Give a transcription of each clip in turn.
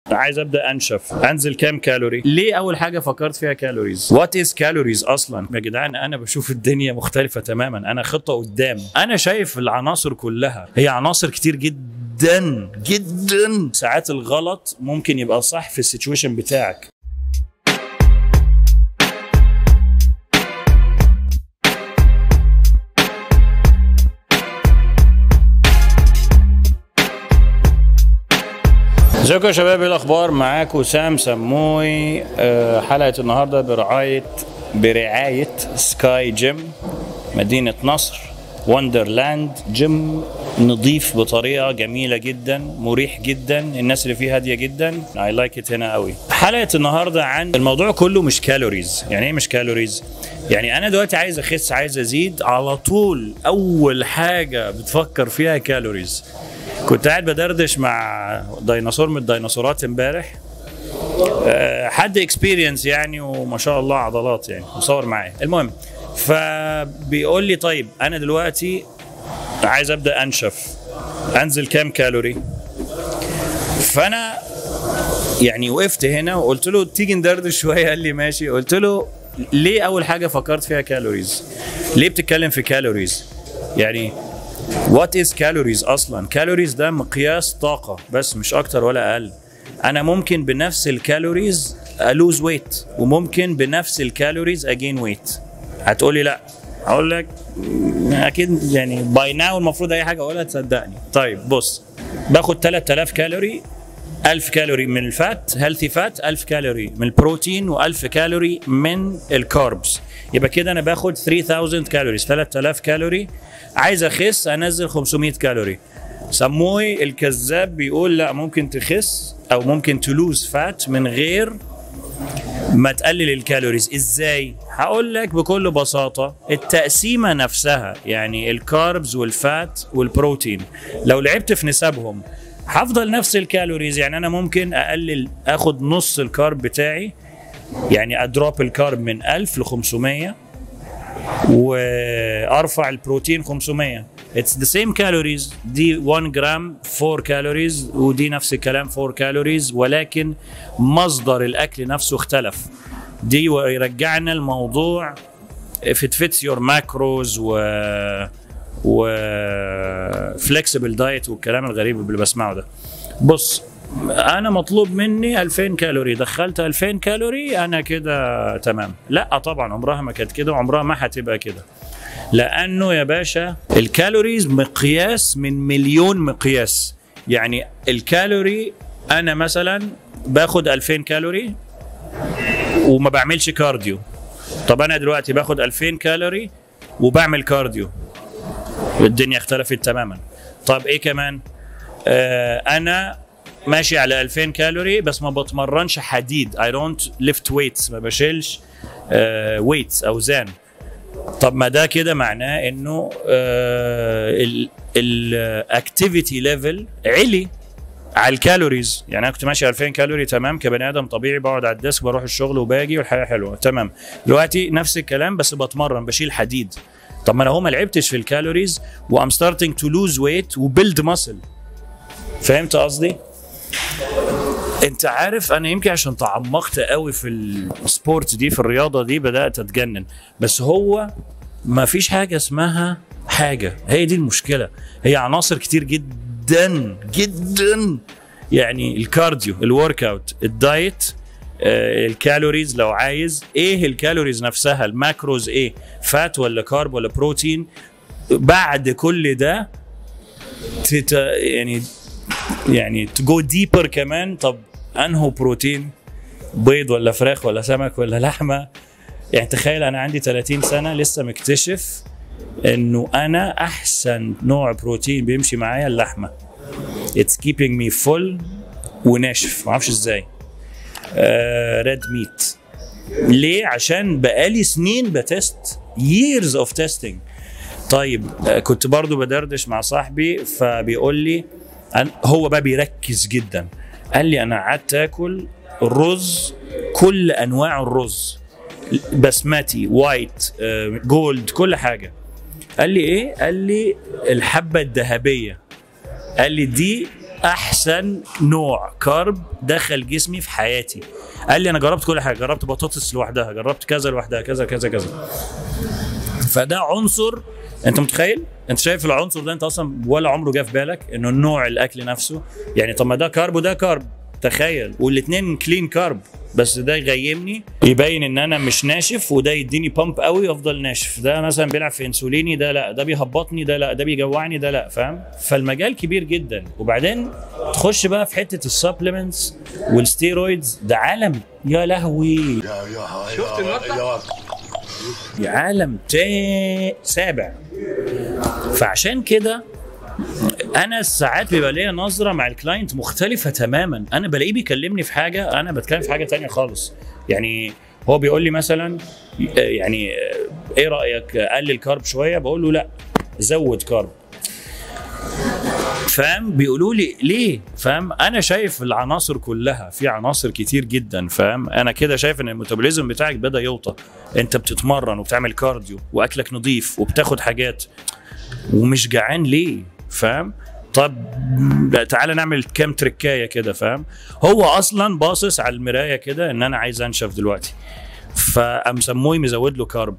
عايز ابدا انشف، انزل كام كالوري؟ ليه اول حاجه فكرت فيها كالوريز؟ وات از كالوريز اصلا؟ يا جدعان انا بشوف الدنيا مختلفه تماما، انا خطه قدام، انا شايف العناصر كلها هي عناصر كتير جدا جدا. ساعات الغلط ممكن يبقى صح في السيتويشن بتاعك. ازيكم يا شباب، ايه الاخبار؟ معاكم سام سموي. حلقه النهارده برعايه سكاي جيم مدينه نصر، وندرلاند جيم نظيف بطريقه جميله جدا، مريح جدا، الناس اللي فيه هاديه جدا، اي لايك ات هنا قوي. حلقه النهارده عن الموضوع كله مش كالوريز. يعني ايه مش كالوريز؟ يعني انا دلوقتي عايز اخس، عايز ازيد، على طول اول حاجه بتفكر فيها كالوريز. كنت قاعد بدردش مع ديناصور من الديناصورات امبارح، حد اكسبيرينس يعني، وما شاء الله عضلات يعني، مصور معايا. المهم فبيقول لي طيب انا دلوقتي عايز ابدا انشف، انزل كام كالوري؟ فانا يعني وقفت هنا وقلت له تيجي ندردش شويه. قال لي ماشي. قلت له ليه اول حاجه فكرت فيها كالوريز؟ ليه بتتكلم في كالوريز؟ يعني وات از كالوريز اصلا؟ كالوريز ده مقياس طاقه بس، مش اكتر ولا اقل. انا ممكن بنفس الكالوريز الوز ويت، وممكن بنفس الكالوريز اجين ويت. هتقولي لا، هقول لك اكيد يعني باي ناو المفروض اي حاجه اقولها تصدقني. طيب بص، باخد 3000 كالوري، 1000 كالوري من الفات هيلثي فات، 1000 كالوري من البروتين، و1000 كالوري من الكاربس. يبقى كده انا باخد 3000 كالوريز، 3000 كالوري. عايز اخس، انزل 500 كالوري. سموي الكذاب بيقول لا، ممكن تخس او ممكن تلوز فات من غير ما تقلل الكالوريز. ازاي؟ هقول لك بكل بساطه. التقسيمه نفسها، يعني الكاربز والفات والبروتين، لو لعبت في نسبهم هفضل نفس الكالوريز. يعني انا ممكن اقلل، اخد نص الكارب بتاعي، يعني ادروب الكارب من 1000 ل 500 وارفع البروتين 500. It's the same calories. دي 1 جرام 4 كالوريز، ودي نفس الكلام 4 كالوريز، ولكن مصدر الاكل نفسه اختلف. دي يرجعنا الموضوع if it fits your macros و flexible diet والكلام الغريب اللي بسمعه ده. بص، انا مطلوب مني 2000 كالوري، دخلت 2000 كالوري انا كده تمام. لا طبعا، عمرها ما كانت كده، وعمرها ما هتبقى كده، لانه يا باشا الكالوريز مقياس من مليون مقياس. يعني الكالوري، انا مثلا باخد 2000 كالوري وما بعملش كارديو. طب انا دلوقتي باخد 2000 كالوري وبعمل كارديو، الدنيا اختلفت تماما. طب ايه كمان؟ انا ماشي على 2000 كالوري بس ما بتمرنش حديد، I don't lift weights، ما بشيلش weights اوزان. طب ما ده كده معناه انه الاكتيفيتي ليفل علي على الكالوريز. يعني انا كنت ماشي 2000 كالوري تمام كبني ادم طبيعي، بقعد على الديسك، بروح الشغل وباجي والحياه حلوه تمام. دلوقتي نفس الكلام بس بتمرن، بشيل حديد. طب ما انا هو ما لعبتش في الكالوريز وام ستارتنج تو لوز ويت وبيلد ماسل. فهمت قصدي؟ انت عارف انا يمكن عشان تعمقت قوي في السبورت دي، في الرياضه دي، بدات اتجنن. بس هو ما فيش حاجه اسمها حاجه، هي دي المشكله. هي عناصر كتير جدا جدا. يعني الكارديو، الورك اوت، الدايت، الكالوريز. لو عايز ايه الكالوريز نفسها، الماكروز ايه، فات ولا كارب ولا بروتين. بعد كل ده يعني تجو ديبر كمان. طب انهو بروتين، بيض ولا فراخ ولا سمك ولا لحمه؟ يعني تخيل انا عندي 30 سنه لسه مكتشف انه انا احسن نوع بروتين بيمشي معايا اللحمه. It's keeping me full وناشف، ما اعرفش ازاي. ريد ميت. ليه؟ عشان بقالي سنين بتست، years of testing. طيب كنت برضو بدردش مع صاحبي، فبيقول لي هو بقى بيركز جدا. قال لي انا قعدت اكل رز، كل انواع الرز، بسمتي، وايت، جولد، كل حاجه. قال لي ايه؟ قال لي الحبه الذهبيه. قال لي دي احسن نوع كارب دخل جسمي في حياتي. قال لي انا جربت كل حاجه، جربت بطاطس لوحدها، جربت كذا لوحدها، كذا كذا كذا. فده عنصر، انت متخيل؟ انت شايف العنصر ده انت اصلا ولا عمره جه في بالك انه النوع الاكل نفسه. يعني طب ما ده كارب وده كارب، تخيل، والاثنين كلين كارب، بس ده يغيمني يبين ان انا مش ناشف، وده يديني بامب قوي افضل ناشف. ده مثلا بيلعب في انسوليني، ده لا، ده بيهبطني، ده لا، ده بيجوعني، ده لا، فاهم؟ فالمجال كبير جدا. وبعدين تخش بقى في حته السبلمنتس والستيرويدز، ده عالم يا لهوي، شفت النقطه؟ عالم سابع. فعشان كده انا ساعات بيبقى ليا نظره مع الكلاينت مختلفه تماما. انا بلاقيه بيكلمني في حاجه، انا بتكلم في حاجه تانية خالص. يعني هو بيقول لي مثلا يعني ايه رايك اقلل كارب شويه؟ بقول له لا، زود كارب. فاهم؟ بيقولوا لي ليه؟ فاهم؟ انا شايف العناصر كلها، في عناصر كتير جدا، فاهم؟ انا كده شايف ان الميتابوليزم بتاعك بدا يوطى. انت بتتمرن وبتعمل كارديو واكلك نظيف وبتاخد حاجات ومش جعان ليه؟ فاهم؟ طب تعالى نعمل كام تركايه كده، فاهم؟ هو اصلا باصص على المرايه كده ان انا عايز انشف دلوقتي، فقام سموه مزود له كارب.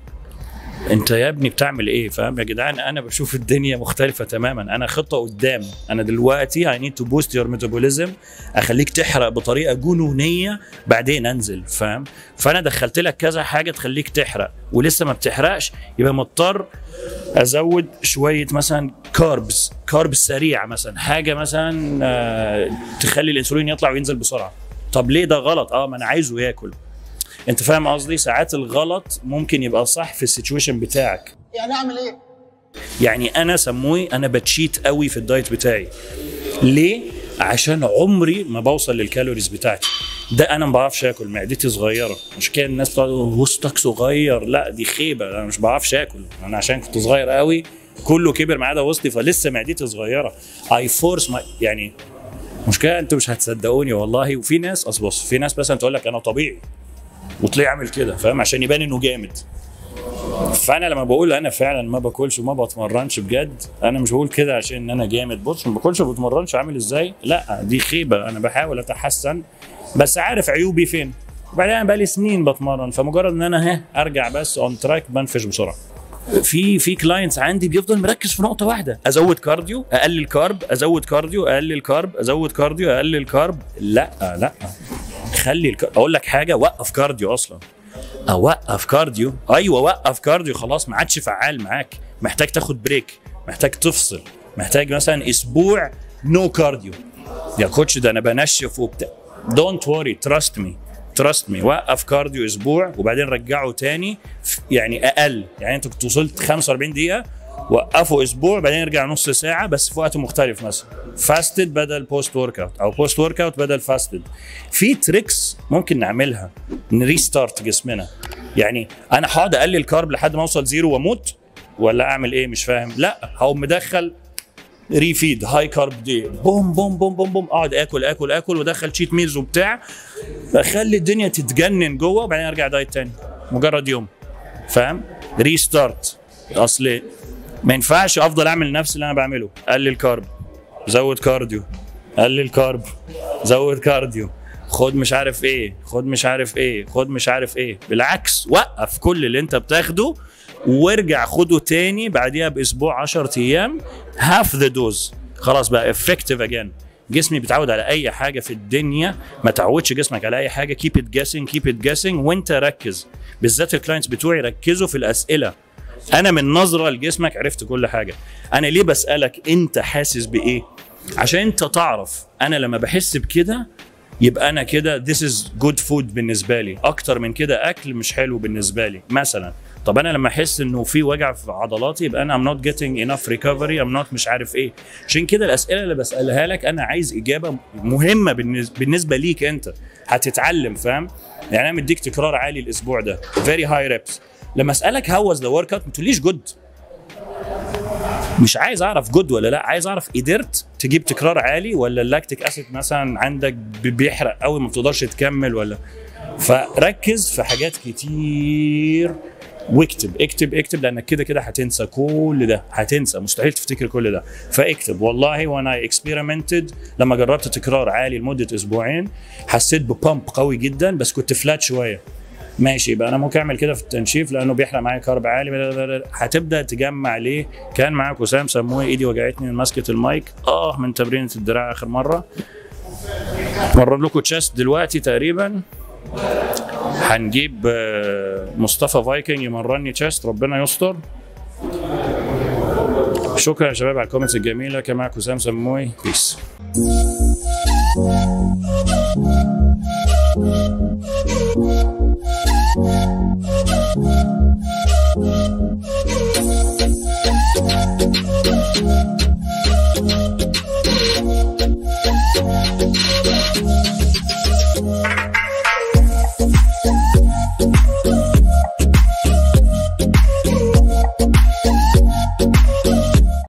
انت يا ابني بتعمل ايه؟ فاهم يا جدعان؟ انا بشوف الدنيا مختلفه تماما. انا خطه قدام، انا دلوقتي I need to boost your metabolism، اخليك تحرق بطريقه جنونيه بعدين انزل، فاهم؟ فانا دخلت لك كذا حاجه تخليك تحرق ولسه ما بتحرقش، يبقى مضطر ازود شويه مثلا كاربس سريع، مثلا حاجه مثلا تخلي الانسولين يطلع وينزل بسرعه. طب ليه ده غلط؟ ما انا عايزه ياكل. انت فاهم قصدي؟ ساعات الغلط ممكن يبقى صح في السيتويشن بتاعك. يعني اعمل ايه؟ يعني انا سموي انا بتشيت قوي في الدايت بتاعي. ليه؟ عشان عمري ما بوصل للكالوريز بتاعتي. ده انا ما بعرفش اكل، معدتي صغيره. مش كده الناس بتقول وسطك صغير، لا دي خيبه، انا مش بعرفش اكل. انا عشان كنت صغير قوي كله كبر ما عدا وسطي، فلسه معدتي صغيره. اي فورس يعني مشكله، انتوا مش هتصدقوني والله. وفي ناس بص، في ناس مثلا تقول لك انا طبيعي وتلاقيه عامل كده، فاهم؟ عشان يبان انه جامد. فانا لما بقول انا فعلا ما باكلش وما بتمرنش بجد، انا مش بقول كده عشان انا جامد. بص، ما باكلش وما بتمرنش عامل ازاي، لا دي خيبه. انا بحاول اتحسن بس عارف عيوبي فين. وبعدين انا بقالي سنين بتمرن، فمجرد ان انا ارجع بس اون تراك بنفش بسرعه. في كلاينتس عندي بيفضل مركز في نقطه واحده، ازود كارديو اقلل كارب، ازود كارديو اقلل كارب، ازود كارديو اقلل كارب. لا خلي اقول لك حاجه، وقف كارديو اصلا. اوقف كارديو؟ ايوه وقف كارديو، خلاص ما عادش فعال معاك، محتاج تاخد بريك، محتاج تفصل، محتاج مثلا اسبوع نو كارديو. يا كوتش ده انا بنشف وبتاع. دونت وري، تراست مي، وقف كارديو اسبوع وبعدين رجعه تاني، يعني اقل. يعني انت كنت وصلت 45 دقيقه، وقفوا اسبوع بعدين يرجع نص ساعه بس في وقت مختلف، مثلا فاستد بدل بوست ورك اوت، او بوست ورك اوت بدل فاستد. في تريكس ممكن نعملها نريستارت جسمنا. يعني انا هقعد اقلل كارب لحد ما اوصل زيرو واموت، ولا اعمل ايه؟ مش فاهم. لا، هقوم مدخل ريفيد هاي كارب دي، بوم بوم بوم بوم بوم، اقعد اكل وادخل تشيت ميلز وبتاع، اخلي الدنيا تتجنن جوه وبعدين ارجع دايت تاني مجرد يوم، فاهم؟ ريستارت. اصل ما ينفعش افضل اعمل نفس اللي انا بعمله، قلل كارب، زود كارديو، قلل كارب، زود كارديو، خد مش عارف ايه، خد مش عارف ايه، خد مش عارف ايه. بالعكس، وقف كل اللي انت بتاخده وارجع خده تاني بعديها باسبوع 10 ايام، هاف ذا دوز، خلاص بقى افكتيف اجين. جسمي بيتعود على اي حاجه في الدنيا، ما تعودش جسمك على اي حاجه. كيب ات جاسنج وانت ركز. بالذات الكلاينتس بتوعي ركزوا في الاسئله. انا من نظره لجسمك عرفت كل حاجه. انا ليه بسالك انت حاسس بايه؟ عشان انت تعرف انا لما بحس بكده يبقى انا كده this is good food بالنسبه لي، اكتر من كده اكل مش حلو بالنسبه لي مثلا. طب انا لما احس انه في وجع في عضلاتي يبقى انا I'm not getting enough recovery، I'm not مش عارف ايه. عشان كده الاسئله اللي بسالها لك انا عايز اجابه مهمه بالنسبه ليك انت، هتتعلم، فاهم؟ يعني انا مديك تكرار عالي الاسبوع ده very high reps، لما اسالك how was the workout ما تقوليش جود. مش عايز اعرف جود ولا لا، عايز اعرف قدرت تجيب تكرار عالي ولا اللاكتيك اسيد مثلا عندك بيحرق قوي ما بتقدرش تكمل ولا. فركز في حاجات كتير واكتب اكتب اكتب، لانك كده كده هتنسى كل ده، هتنسى، مستحيل تفتكر كل ده. فاكتب. والله وانا اكسبيرمنتد لما جربت تكرار عالي لمده اسبوعين حسيت ببامب قوي جدا، بس كنت فلات شويه. ماشي، يبقى انا ممكن اعمل كده في التنشيف لانه بيحرق معايا كارب عالي. هتبدا تجمع ليه. كان معاك وسام سموه، ايدي وجعتني من مسكه المايك من تمرينه الدراع اخر مره. مرر لكم تشيست دلوقتي تقريبا. هنجيب مصطفى فايكنج يمرني تشيست، ربنا يستر. شكرا يا شباب على الكومنتس الجميله. كان معاك وسام سموي، بيس.